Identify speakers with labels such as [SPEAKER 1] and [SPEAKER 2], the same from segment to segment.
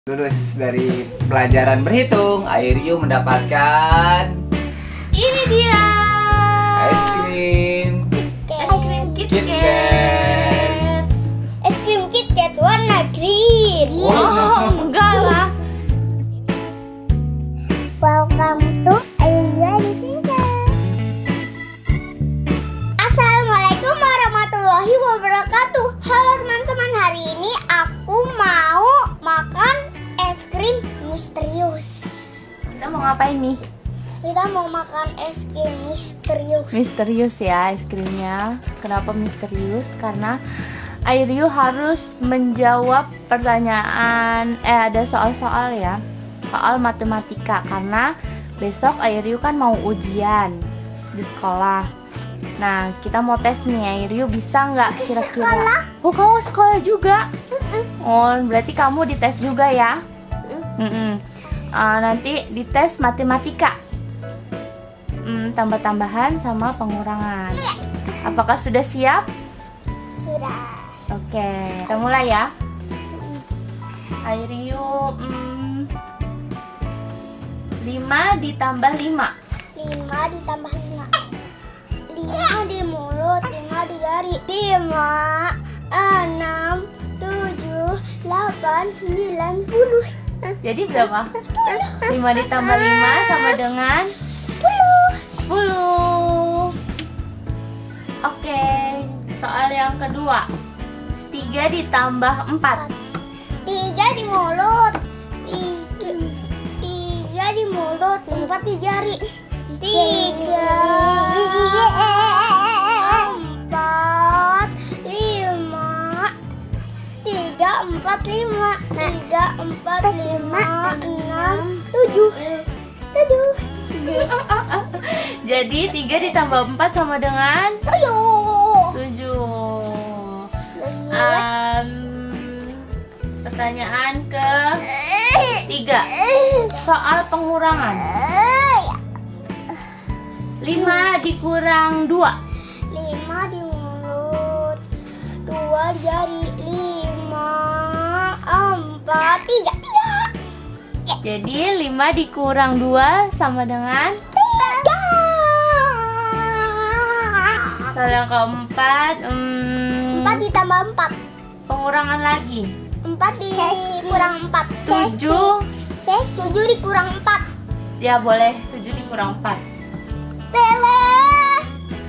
[SPEAKER 1] Lulus dari pelajaran berhitung, Airyu mendapatkan
[SPEAKER 2] ini dia
[SPEAKER 1] es krim KitKat.
[SPEAKER 3] Es krim KitKat warna green.
[SPEAKER 2] Oh, enggak lah.
[SPEAKER 3] Welcome to Airyu Pintar. Assalamualaikum warahmatullahi wabarakatuh. Halo teman-teman, hari ini aku mau makan es krim misterius.
[SPEAKER 2] Kita mau ngapain nih?
[SPEAKER 3] Kita mau makan es krim misterius.
[SPEAKER 2] Misterius ya es krimnya. Kenapa misterius? Karena Airyu harus menjawab pertanyaan, ada soal-soal ya, soal matematika. Karena besok Airyu kan mau ujian di sekolah. Nah, kita mau tes nih, Airyu bisa nggak kira-kira? Oh, kamu sekolah juga? Oh, berarti kamu dites juga ya? Nanti dites matematika, tambah-tambahan sama pengurangan. Apakah sudah siap?
[SPEAKER 3] Sudah.
[SPEAKER 2] Oke, kita mulai ya. Airyu 5 ditambah 5.
[SPEAKER 3] 5 ditambah 5. 5 di mulut, 5 di jari. 5, 6, 7, 8, 9, 10.
[SPEAKER 2] Jadi berapa? 10. 5 ditambah 5 sama dengan 10. Oke, soal yang kedua. 3 ditambah 4.
[SPEAKER 3] 3 di mulut. 3 di mulut, 4 di jari. 3, 4, 5. 3, 4, 5. 3, 4, 5, 6, 7. 7.
[SPEAKER 2] Jadi 3 ditambah 4 sama dengan 7. Pertanyaan ke 3. Soal pengurangan. 5 dikurang 2.
[SPEAKER 3] 5 di mulut, 2 di jari. 5, 4, 3.
[SPEAKER 2] Jadi 5 dikurang 2 sama dengan
[SPEAKER 3] 3.
[SPEAKER 2] soal yang keempat.
[SPEAKER 3] 4 ditambah 4.
[SPEAKER 2] Pengurangan lagi.
[SPEAKER 3] 4 dikurang 4.
[SPEAKER 2] 7.
[SPEAKER 3] 7 dikurang 4.
[SPEAKER 2] Ya boleh, 7 dikurang 4.
[SPEAKER 3] Salah.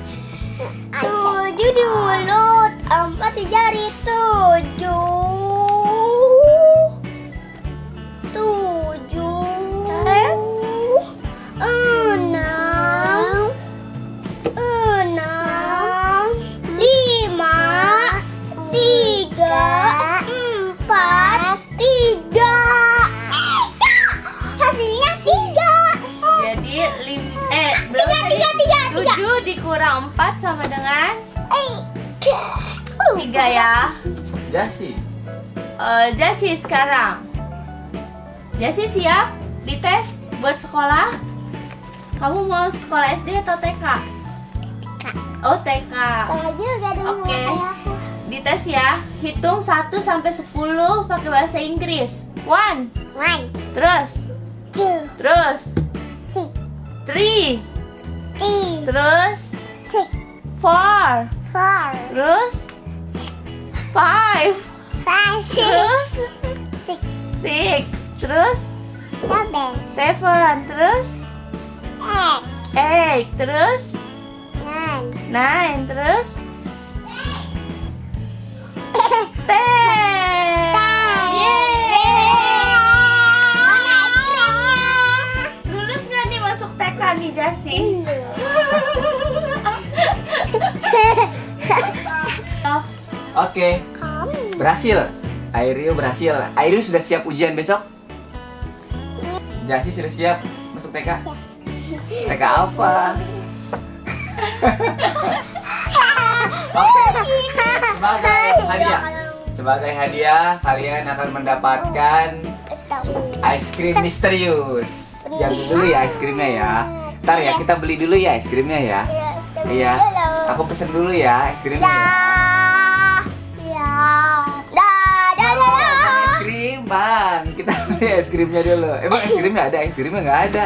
[SPEAKER 3] 7 di mulut, 4 di jari. 7.
[SPEAKER 2] 7 dikurang 4 sama dengan 3 ya.
[SPEAKER 1] Jasi.
[SPEAKER 2] Jasi sekarang. Jasi siap dites buat sekolah? Kamu mau sekolah SD atau TK? Oh, TK.
[SPEAKER 3] Sama juga dong.
[SPEAKER 2] Oke. Dites ya. Hitung 1 sampai 10 pakai bahasa Inggris. 1.
[SPEAKER 3] 1,
[SPEAKER 2] Terus.
[SPEAKER 3] 2,
[SPEAKER 2] Terus.
[SPEAKER 3] 6,
[SPEAKER 2] 3.
[SPEAKER 3] 3,
[SPEAKER 2] Terus.
[SPEAKER 3] 6,
[SPEAKER 2] 4.
[SPEAKER 3] 4,
[SPEAKER 2] Terus. 5.
[SPEAKER 3] 5, 6,
[SPEAKER 2] Terus.
[SPEAKER 3] 6,
[SPEAKER 2] 6. Terus.
[SPEAKER 3] 7,
[SPEAKER 2] 7. Terus.
[SPEAKER 3] 8,
[SPEAKER 2] 8. Terus.
[SPEAKER 3] 9,
[SPEAKER 2] 9. Terus. 10. Lulus nggak nih masuk TK nih Jasi?
[SPEAKER 1] Oke, berhasil. Airyu berhasil. Airyu sudah siap ujian besok? Jasi sudah siap masuk TK? TK apa? Sebagai hadiah kalian akan mendapatkan es krim misterius. Yang dulu ya es krimnya ya. Ntar ya kita beli dulu ya es krimnya ya. Iya. Aku pesen dulu ya es krimnya ya.
[SPEAKER 3] Ya. Dah.
[SPEAKER 1] Es krim teman-teman, kita beli es krimnya dulu. Emang es krimnya ada? Es krimnya nggak ada.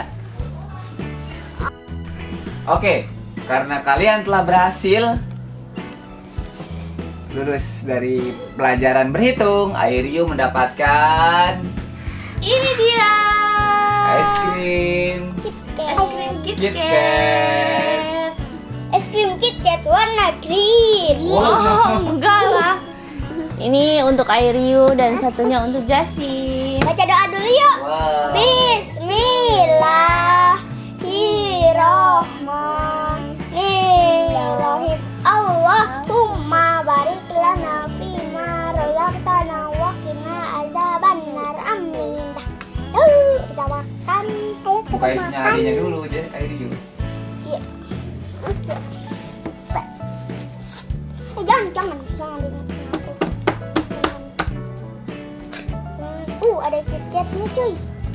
[SPEAKER 1] Oke, karena kalian telah berhasil lulus dari pelajaran berhitung, Airyu mendapatkan
[SPEAKER 2] Ini dia.
[SPEAKER 1] es krim
[SPEAKER 2] Es krim KitKat.
[SPEAKER 3] Es krim KitKat warna green.
[SPEAKER 2] Oh, enggak lah. Ini untuk Airyu dan satunya untuk Jassi.
[SPEAKER 3] Baca doa dulu yuk.
[SPEAKER 1] Wow.
[SPEAKER 3] Bismillahirrahmanirrahim. Allahumma barik lana fima razaqtana wa qina azabannar. Amin. Kita makan. Ayo kita
[SPEAKER 1] Bukain
[SPEAKER 3] makan.
[SPEAKER 1] nyarinya dulu aja, Airyu.
[SPEAKER 3] Iya. Jangan ada KitKatnya cuy.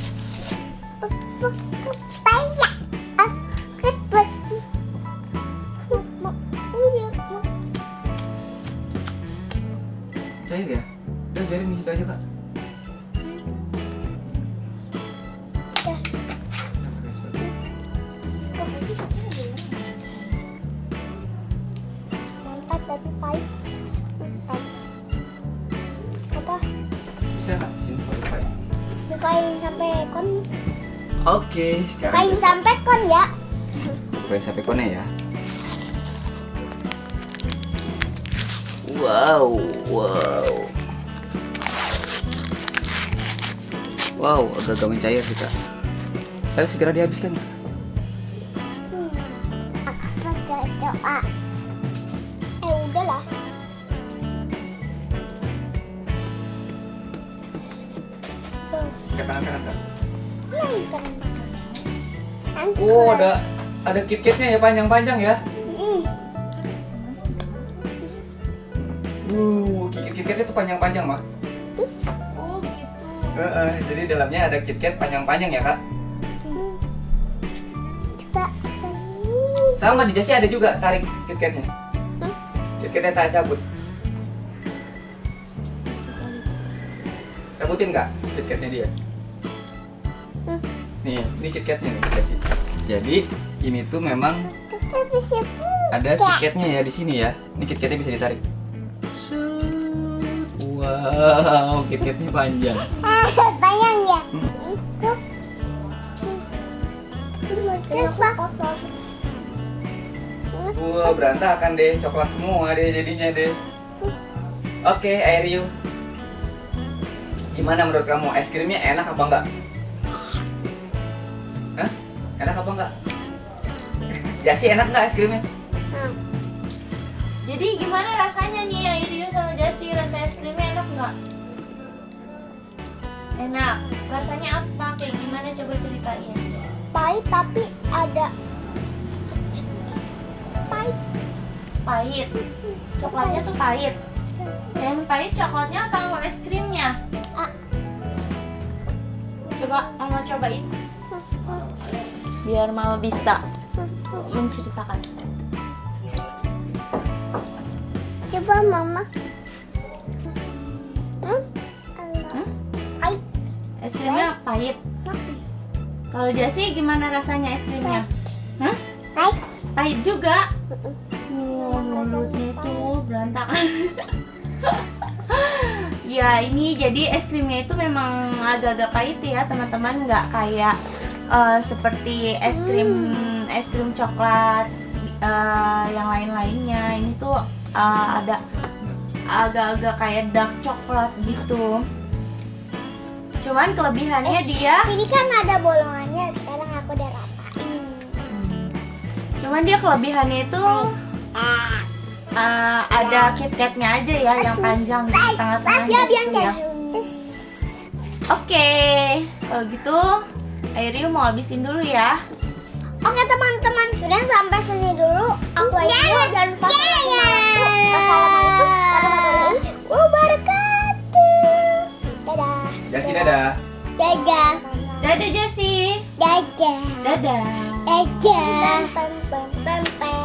[SPEAKER 1] Cair ya? Udah biarin gitu aja kak.
[SPEAKER 3] Mantap tapi pahit. Apa?
[SPEAKER 1] Bisa nggak sini pakai Wi-Fi?
[SPEAKER 3] Bukain sampai kon.
[SPEAKER 1] Oke, sekarang
[SPEAKER 3] Bukain sampai kon ya.
[SPEAKER 1] bukain sampai kone ya. Wow, wow. Wow, agak mencair sih kak. Ayo segera dihabiskan.
[SPEAKER 3] Akan doa. Udahlah.
[SPEAKER 1] Ke tangan kanan kak.
[SPEAKER 3] Nonton.
[SPEAKER 1] Oh, ada KitKatnya ya, panjang-panjang ya. KitKatnya tuh panjang-panjang mak.
[SPEAKER 2] Oh, gitu.
[SPEAKER 1] Jadi dalamnya ada KitKat panjang-panjang ya kak.
[SPEAKER 3] Coba.
[SPEAKER 1] Sama di Jassi ada juga, tarik KitKatnya. KitKatnya tak cabut. Cabutin kak KitKatnya dia. Nih, ini KitKatnya nih Jassi. Jadi ini tuh memang
[SPEAKER 3] Kita bisa
[SPEAKER 1] ada KitKatnya ya di sini ya. Ini KitKatnya bisa ditarik. Set. Wow, KitKatnya panjang.
[SPEAKER 3] panjang ya.
[SPEAKER 1] Wah, berantakan deh, coklat semua deh jadinya deh. Oke, Airyu. Gimana menurut kamu? Es krimnya enak apa enggak? Hah? Enak apa enggak? Jassi enak enggak es krimnya?
[SPEAKER 2] Jadi gimana rasanya nih Airyu sama Jassi? Rasa es krimnya enak nggak? Enak. Rasanya apa? Kayak gimana? Coba ceritain.
[SPEAKER 3] Pahit tapi ada pahit.
[SPEAKER 2] Pahit. Coklatnya tuh pahit. Yang pahit coklatnya atau es krimnya? Coba mama cobain. Biar mama bisa menceritakan.
[SPEAKER 3] Coba mama. Pahit.
[SPEAKER 2] Es krimnya pahit. Kalau Jassi gimana rasanya es krimnya? Hah?
[SPEAKER 3] Pahit.
[SPEAKER 2] Pahit juga. Mulutnya itu berantakan. Ya ini jadi es krimnya itu memang agak-agak pahit ya teman-teman, nggak kayak seperti es krim coklat yang lain-lainnya. Ini tuh ada agak-agak kayak dark coklat gitu. Cuman kelebihannya dia,
[SPEAKER 3] Ini kan ada bolongannya. Sekarang aku udah rasain.
[SPEAKER 2] cuman dia kelebihannya itu ada KitKatnya aja ya yang panjang di tengah-tengahnya
[SPEAKER 3] Ya,
[SPEAKER 2] situ ya. Oke, kalau gitu Airyu mau habisin dulu ya.
[SPEAKER 3] Oke teman-teman, sudah sampai sini dulu. Aku Airyu, jangan lupa Wassalamualaikum warahmatullahi wabarakatuh. Dadah.
[SPEAKER 1] Jassi dadah.
[SPEAKER 3] Dadah.
[SPEAKER 2] Dadah Jassi.
[SPEAKER 3] Dadah.
[SPEAKER 2] Dadah.
[SPEAKER 3] Dadah.